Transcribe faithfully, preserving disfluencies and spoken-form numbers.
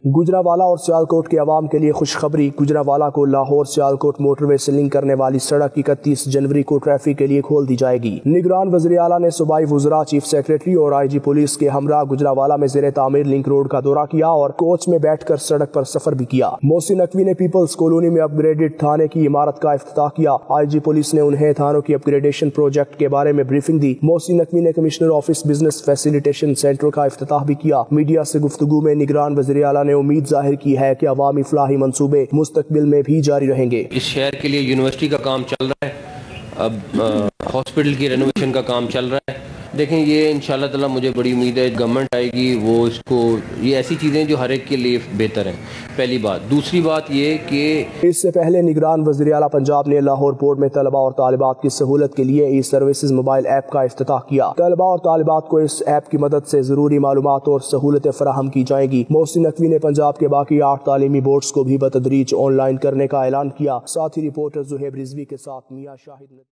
گجرانوالہ اور سیالکوٹ کے عوام کے لیے خوشخبری۔ گجرانوالہ کو لاہور سیالکوٹ موٹر وے سے لنک کرنے والی سڑک اکتیس جنوری کو ٹریفک کے لیے کھول دی جائے گی۔ نگران وزیر اعلیٰ نے صوبائی وزراء، چیف سیکریٹری اور آئی جی پولیس کے ہمراہ گجرانوالہ میں زیر تعمیر لنک روڈ کا دورہ کیا اور کوچ میں بیٹھ کر سڑک پر سفر بھی کیا۔ محسن نقوی نے پیپلز کالونی میں اپ گریڈڈ تھانے کی عمارت کا افتتاح کیا۔ آئی جی پولیس نے انہیں تھانوں کی اپ گریڈیشن پروجیکٹ کے بارے میں بریفنگ دی۔ محسن نقوی نے commissioner office business facilitation centre کا افتتاح بھی کیا۔ میڈیا سے گفتگو میں نگران وزیر اعلیٰ نے امید ظاہر کی ہے کہ عوامی فلاحی منصوبے مستقبل میں بھی جاری رہیں گے۔ اس شہر کے لیے یونیورسٹی کا کام چل رہا ہے، اب ہاسپٹل کی رینوویشن کا کام چل رہا ہے۔ دیکھیں یہ انشاءاللہ تعالی مجھے بڑی امید ہے گورنمنٹ آئے گی، وہ اس کو یہ ایسی چیزیں جو ہر ایک کے لیے بہتر ہیں، پہلی بات۔ دوسری بات یہ کہ اس سے پہلے نگران وزیر اعلیٰ پنجاب نے لاہور پورٹ میں طلباء اور طالبات کی سہولت کے لیے ای سروسز موبائل ایپ کا افتتاح کیا۔ طلباء اور طالبات کو اس ایپ کی مدد سے ضروری معلومات اور سہولتیں فراہم کی جائیں گی۔ محسن نقوی نے پنجاب کے باقی آٹھ تعلیمی بورڈز کو بھی بتدریج آن لائن کرنے کا اعلان کیا۔ ساتھ ہی رپورٹر زہیب رضوی کے ساتھ میاں شاہد